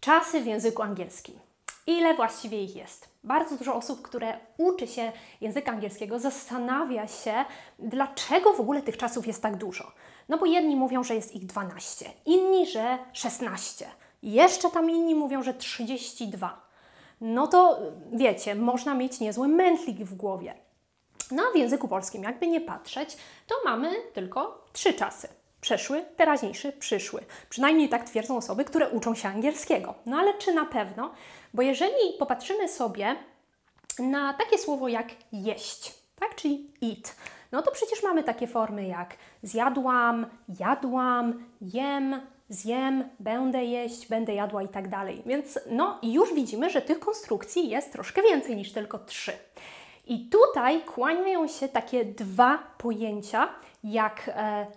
Czasy w języku angielskim. Ile właściwie ich jest? Bardzo dużo osób, które uczy się języka angielskiego, zastanawia się, dlaczego w ogóle tych czasów jest tak dużo. No bo jedni mówią, że jest ich 12, inni, że 16, jeszcze tam inni mówią, że 32. No to wiecie, można mieć niezły mętlik w głowie. No a w języku polskim, jakby nie patrzeć, to mamy tylko 3 czasy. Przeszły, teraźniejszy, przyszły. Przynajmniej tak twierdzą osoby, które uczą się angielskiego. No ale czy na pewno? Bo jeżeli popatrzymy sobie na takie słowo jak jeść, tak, czyli eat, no to przecież mamy takie formy jak zjadłam, jadłam, jem, zjem, będę jeść, będę jadła i tak dalej. Więc no już widzimy, że tych konstrukcji jest troszkę więcej niż tylko 3. I tutaj kłaniają się takie dwa pojęcia jak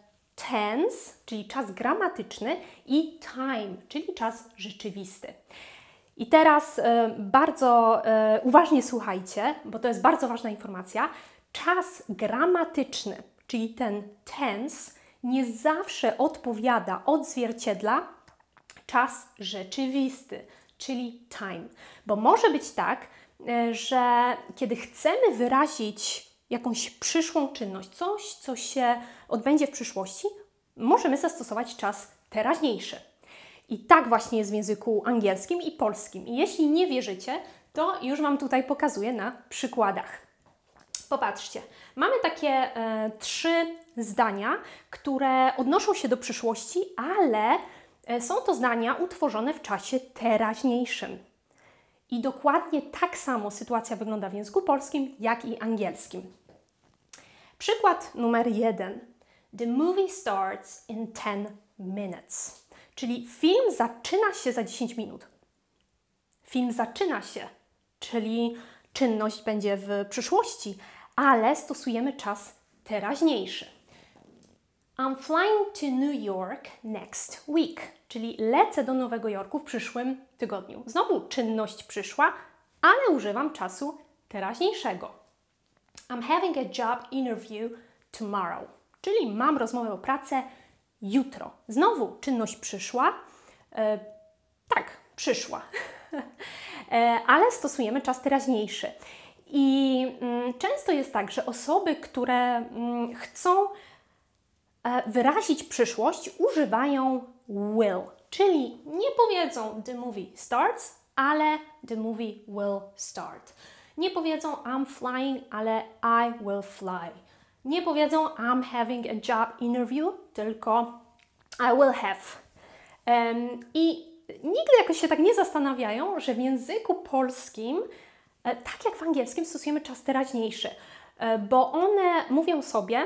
tense, czyli czas gramatyczny, i time, czyli czas rzeczywisty. I teraz bardzo uważnie słuchajcie, bo to jest bardzo ważna informacja. Czas gramatyczny, czyli ten tense, nie zawsze odpowiada, odzwierciedla czas rzeczywisty, czyli time. Bo może być tak, że kiedy chcemy wyrazić jakąś przyszłą czynność, coś, co się odbędzie w przyszłości, możemy zastosować czas teraźniejszy. I tak właśnie jest w języku angielskim i polskim. I jeśli nie wierzycie, to już Wam tutaj pokazuję na przykładach. Popatrzcie, mamy takie 3 zdania, które odnoszą się do przyszłości, ale są to zdania utworzone w czasie teraźniejszym. I dokładnie tak samo sytuacja wygląda w języku polskim, jak i angielskim. Przykład numer 1. The movie starts in 10 minutes. Czyli film zaczyna się za 10 minut. Film zaczyna się, czyli czynność będzie w przyszłości, ale stosujemy czas teraźniejszy. I'm flying to New York next week, czyli lecę do Nowego Jorku w przyszłym tygodniu. Znowu czynność przyszła, ale używam czasu teraźniejszego. I'm having a job interview tomorrow, czyli mam rozmowę o pracę jutro. Znowu czynność przyszła, tak, przyszła, ale stosujemy czas teraźniejszy. I często jest tak, że osoby, które chcą wyrazić przyszłość, używają will, czyli nie powiedzą the movie starts, ale the movie will start. Nie powiedzą I'm flying, ale I will fly. Nie powiedzą I'm having a job interview, tylko I will have. I nigdy jakoś się tak nie zastanawiają, że w języku polskim, tak jak w angielskim, stosujemy czas teraźniejszy, bo one mówią sobie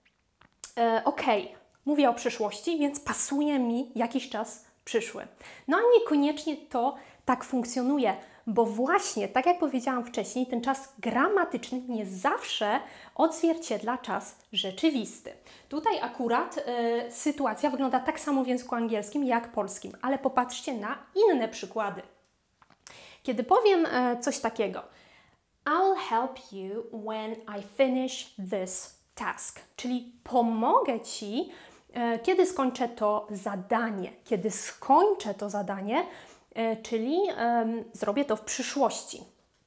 ok, mówię o przyszłości, więc pasuje mi jakiś czas przyszły. No a niekoniecznie to tak funkcjonuje, bo właśnie, tak jak powiedziałam wcześniej, ten czas gramatyczny nie zawsze odzwierciedla czas rzeczywisty. Tutaj akurat sytuacja wygląda tak samo w języku angielskim jak polskim, ale popatrzcie na inne przykłady. Kiedy powiem coś takiego, I'll help you when I finish this task, czyli pomogę Ci, kiedy skończę to zadanie. Kiedy skończę to zadanie, czyli zrobię to w przyszłości.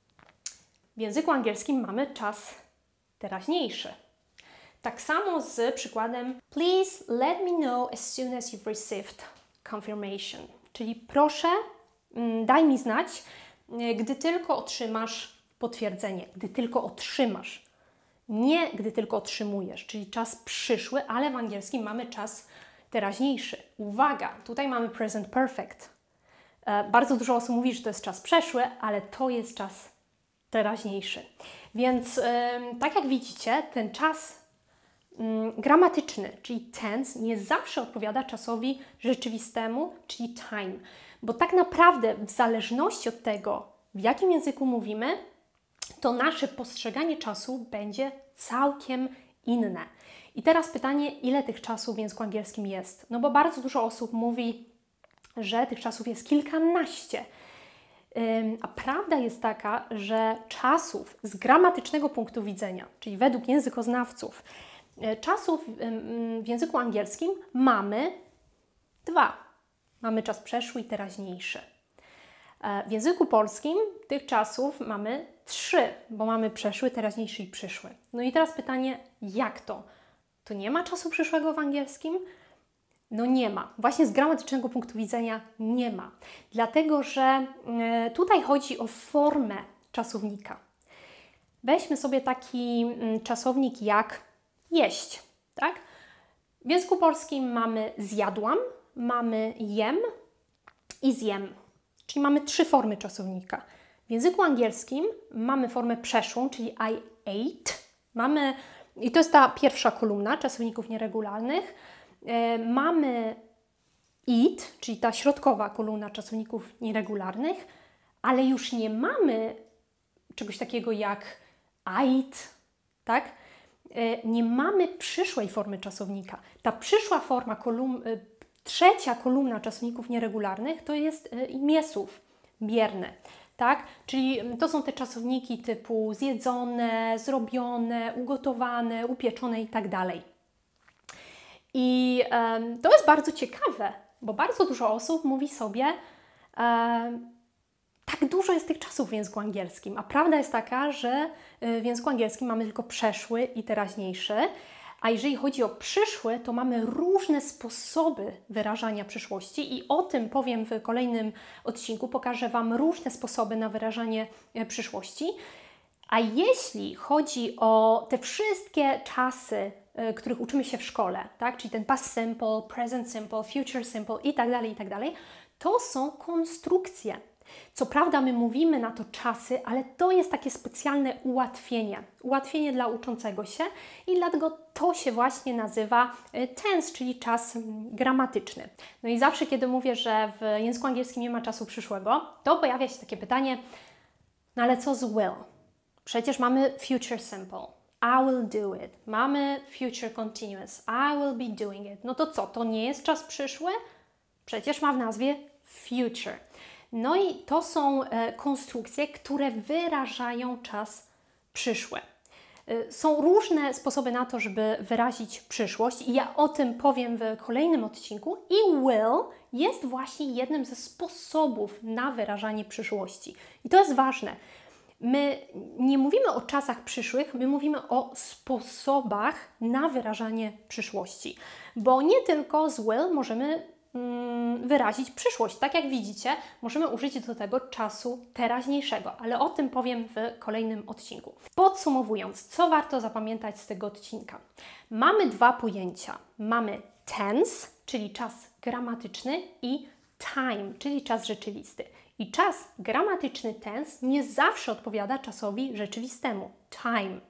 W języku angielskim mamy czas teraźniejszy. Tak samo z przykładem Please let me know as soon as you've received confirmation. Czyli proszę, daj mi znać, gdy tylko otrzymasz potwierdzenie, gdy tylko otrzymasz. Nie gdy tylko otrzymujesz, czyli czas przyszły, ale w angielskim mamy czas teraźniejszy. Uwaga, tutaj mamy present perfect. Bardzo dużo osób mówi, że to jest czas przeszły, ale to jest czas teraźniejszy. Więc tak jak widzicie, ten czas gramatyczny, czyli tense, nie zawsze odpowiada czasowi rzeczywistemu, czyli time. Bo tak naprawdę w zależności od tego, w jakim języku mówimy, to nasze postrzeganie czasu będzie całkiem inne. I teraz pytanie, ile tych czasów w języku angielskim jest? No bo bardzo dużo osób mówi, że tych czasów jest kilkanaście. A prawda jest taka, że czasów z gramatycznego punktu widzenia, czyli według językoznawców, czasów w języku angielskim mamy 2. Mamy czas przeszły i teraźniejszy. W języku polskim tych czasów mamy 3, bo mamy przeszły, teraźniejszy i przyszły. No i teraz pytanie, jak to? To nie ma czasu przyszłego w angielskim? No nie ma. Właśnie z gramatycznego punktu widzenia nie ma. Dlatego, że tutaj chodzi o formę czasownika. Weźmy sobie taki czasownik jak jeść, tak? W języku polskim mamy zjadłam, mamy jem i zjem. Czyli mamy 3 formy czasownika. W języku angielskim mamy formę przeszłą, czyli I ate. I to jest ta pierwsza kolumna czasowników nieregularnych. Mamy eat, czyli ta środkowa kolumna czasowników nieregularnych, ale już nie mamy czegoś takiego jak ate, tak? Nie mamy przyszłej formy czasownika. Ta przyszła forma, trzecia kolumna czasowników nieregularnych to jest imiesłów bierny, tak? Czyli to są te czasowniki typu zjedzone, zrobione, ugotowane, upieczone i tak dalej. I to jest bardzo ciekawe, bo bardzo dużo osób mówi sobie, tak dużo jest tych czasów w języku angielskim, a prawda jest taka, że w języku angielskim mamy tylko przeszły i teraźniejszy, a jeżeli chodzi o przyszły, to mamy różne sposoby wyrażania przyszłości i o tym powiem w kolejnym odcinku. Pokażę Wam różne sposoby na wyrażanie przyszłości. A jeśli chodzi o te wszystkie czasy, których uczymy się w szkole, tak? Czyli ten past simple, present simple, future simple i tak dalej, to są konstrukcje. Co prawda my mówimy na to czasy, ale to jest takie specjalne ułatwienie dla uczącego się i dlatego to się właśnie nazywa tense, czyli czas gramatyczny. No i zawsze, kiedy mówię, że w języku angielskim nie ma czasu przyszłego, to pojawia się takie pytanie, no ale co z will? Przecież mamy future simple. I will do it. Mamy future continuous. I will be doing it. No to co? To nie jest czas przyszły? Przecież ma w nazwie future. No i to są konstrukcje, które wyrażają czas przyszły. Są różne sposoby na to, żeby wyrazić przyszłość i ja o tym powiem w kolejnym odcinku i will jest właśnie jednym ze sposobów na wyrażanie przyszłości. I to jest ważne. My nie mówimy o czasach przyszłych, my mówimy o sposobach na wyrażanie przyszłości, bo nie tylko z will możemy wyrazić przyszłość. Tak jak widzicie, możemy użyć do tego czasu teraźniejszego, ale o tym powiem w kolejnym odcinku. Podsumowując, co warto zapamiętać z tego odcinka? Mamy 2 pojęcia. Mamy tense, czyli czas gramatyczny i time, czyli czas rzeczywisty. I czas gramatyczny tense nie zawsze odpowiada czasowi rzeczywistemu, time.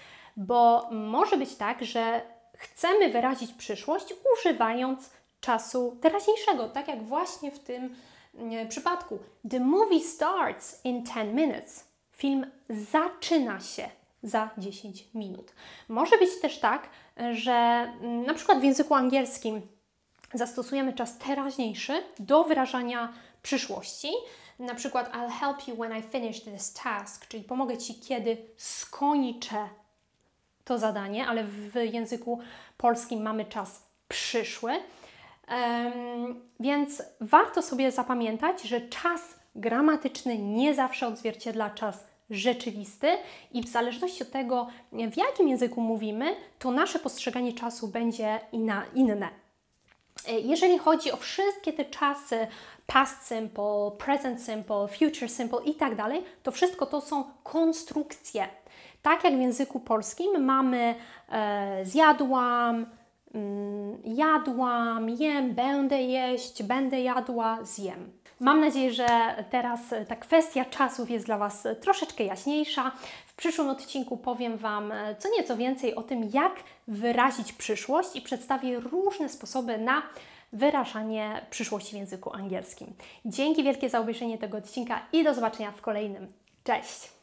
Bo może być tak, że chcemy wyrazić przyszłość używając czasu teraźniejszego, tak jak właśnie w tym przypadku. The movie starts in 10 minutes. Film zaczyna się za 10 minut. Może być też tak, że na przykład w języku angielskim zastosujemy czas teraźniejszy do wyrażania przyszłości. Na przykład I'll help you when I finish this task, czyli pomogę Ci, kiedy skończę to zadanie, ale w języku polskim mamy czas przyszły. Więc warto sobie zapamiętać, że czas gramatyczny nie zawsze odzwierciedla czas rzeczywisty i w zależności od tego, w jakim języku mówimy, to nasze postrzeganie czasu będzie inne. Jeżeli chodzi o wszystkie te czasy past simple, present simple, future simple i tak dalej, to wszystko to są konstrukcje. Tak jak w języku polskim mamy zjadłam, jadłam, jem, będę jeść, będę jadła, zjem. Mam nadzieję, że teraz ta kwestia czasów jest dla Was troszeczkę jaśniejsza. W przyszłym odcinku powiem Wam co nieco więcej o tym, jak wyrazić przyszłość i przedstawię różne sposoby na wyrażanie przyszłości w języku angielskim. Dzięki wielkie za obejrzenie tego odcinka i do zobaczenia w kolejnym. Cześć!